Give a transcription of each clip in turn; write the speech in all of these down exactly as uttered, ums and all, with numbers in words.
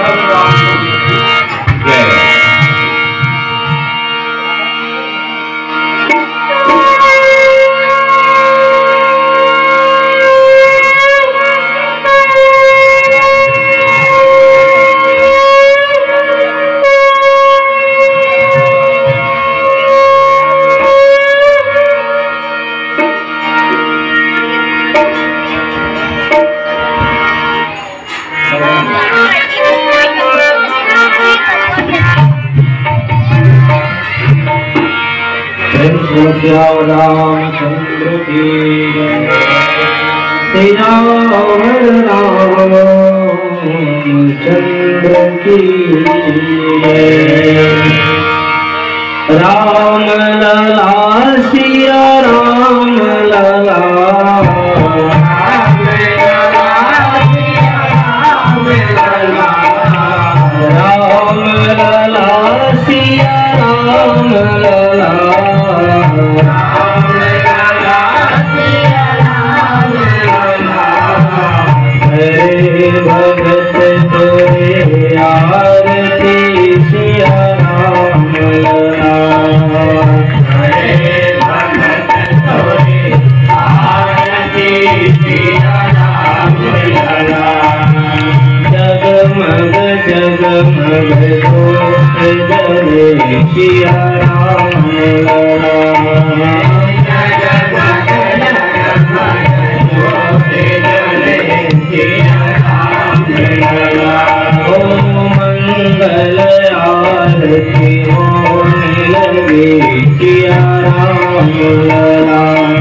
रामचंद्र की श्री राम रामचंद्र की राम लला सिया राम लला राम लला सिया राम लला हरे भगत तोरे आरती सिया राम लला हरे भगत तोरे आरती सिया राम लला जगमग जगमग जोत जले सिया राम लला जगमग जगमग जोत जले सिया राम लला ओ मंगल आरती होने लगे सिया राम लला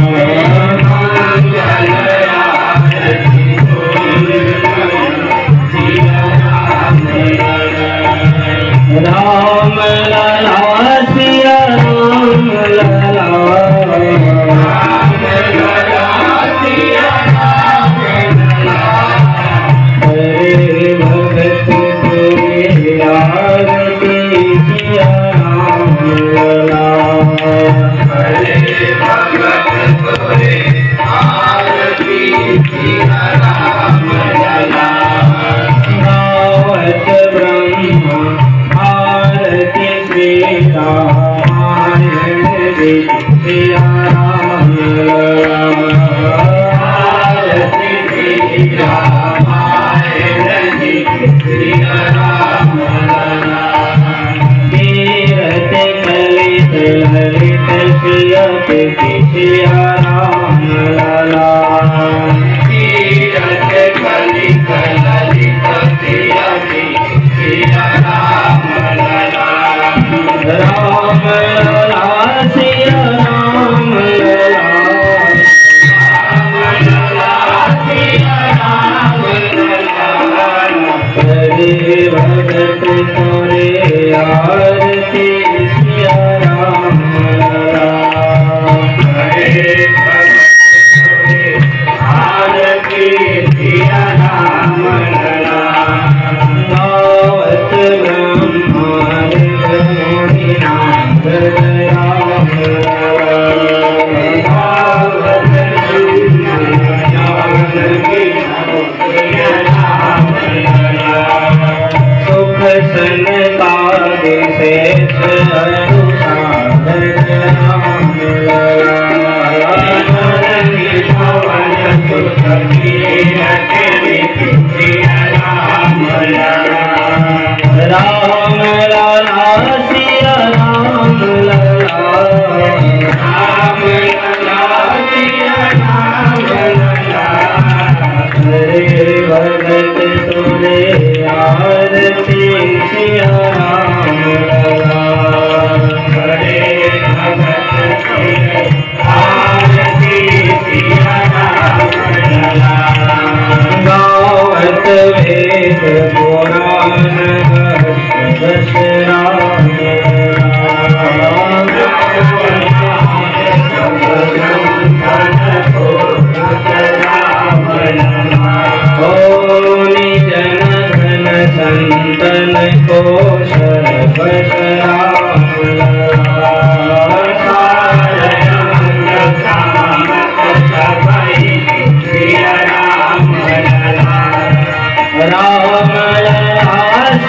मंगल आरती होने लगे सिया राम लला राम लला सिया राम लला राम लला सिया राम लला हरे भगत तोरे आरती सिया राम लला हरे भगत तोरे आरती सिया राम लला गावत ब्रह्मा आरती श्री रामायण सिया राम लला आरती श्री रामायण सिया राम लला तीरथ कलित ललित सियत सिया राम लला तीरथ कलित ललित सियत सिया राम लला राम लला सिया राम लला राम लला सिया राम लला हरे भगत तोरे आरती सिया राम लला हरे भगत तोरे आरती सिया राम लला गावत ब्रह्मांड मुनिनाथ राम लला गावत जानकी सिया राम लला सुख संताप शेष अनुसाधन राम लला भवन सुख कीरत सिया राम लला राम लला सिया राम लला राम लला सिया राम लला हरे भगत तोरे आरती सिया राम लला हरे भगत तोरे आरती सिया राम लला गावत वेद पुराण दश राम जन धन संतन को सर्वस राम राम लला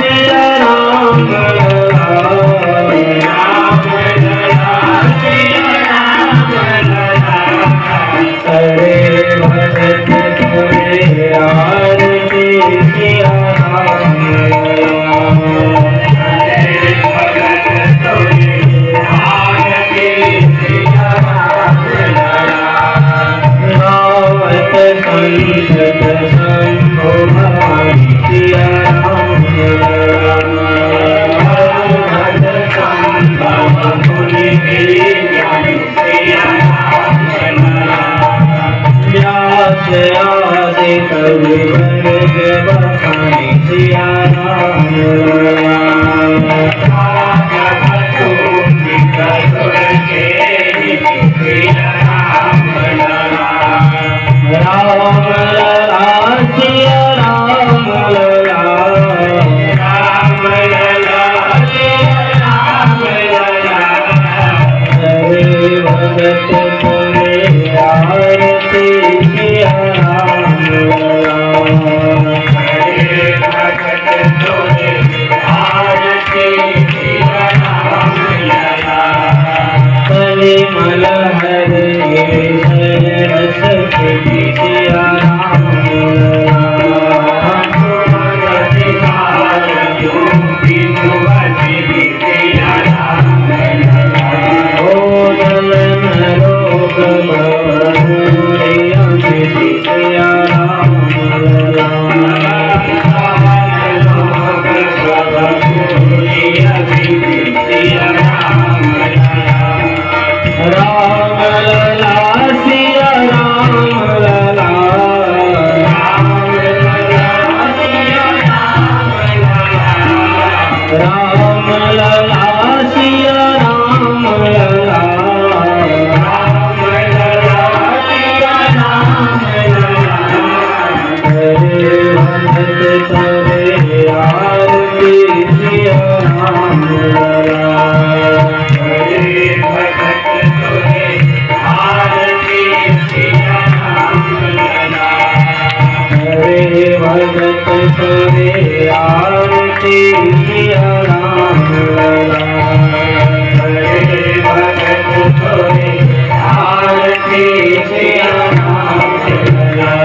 आरती सिया राम लला। हरे भगत तुझे आरती सिया राम लला। हरे भगत तुझे आरती सिया राम लला। हरे भगत तुझे आरती सिया राम लला।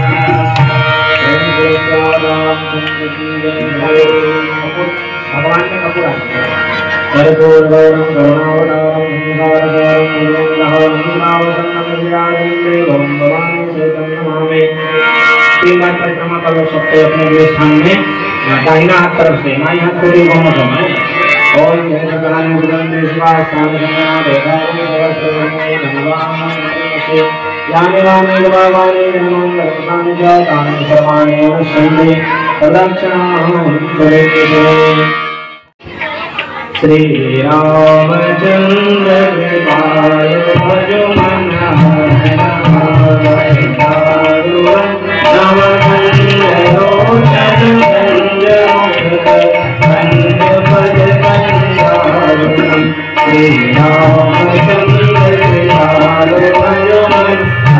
भगवान का कपूर कर्पूर गौरम करुणावतारम संसारसारम भगवान से तम नमामि। तीन बार परिक्रमा कर लो सबको अपने लिए स्थान में। दाहिना हाथ तरफ से माई हाथ को भी घूमो समय और यह सकलान मुद्रण देशवास स्थान संगना देखा धन्यवाद यानि वानि भगवानि नमो नमः जातानि सर्वाणि अनुसन्धि प्रदक्षिणां करेते। श्री रामचंद्र कृपाय भजो मन श्री रामचंद्र कृपाल भजो मन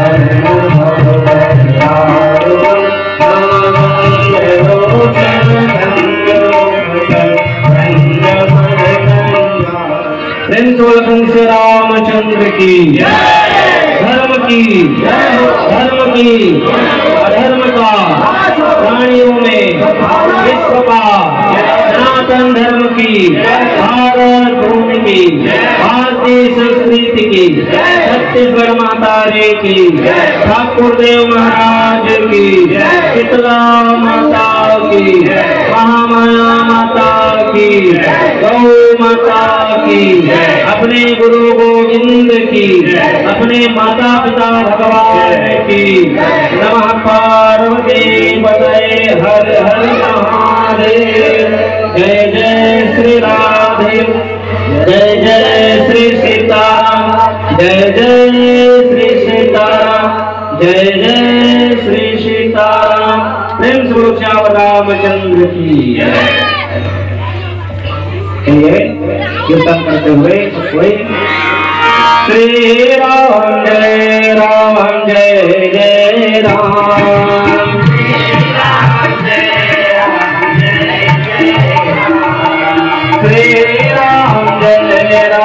से रामचंद्र की धर्म की धर्म की अधर्म का प्राणियों में विश्व का सनातन धर्म की भारत भूमि की भारतीय संस्कृति की छत्तीसगढ़ माता रे की ठाकुर देव महाराज की शीतला माता की महामाया माता की गौ माता की अपने गुरु गोविंद की अपने माता पिता भगवान की नमः पार्वती पतये हर हर महादेव। जय जय श्री राधे जय जय श्री सीताराम जय जय श्री सीताराम जय जय श्री सीताराम। प्रेम स्वरूप श्याम रामचंद्र की कीर्तन करते हुए कोई श्री राम जय राम जय जय राम श्री राम जय राम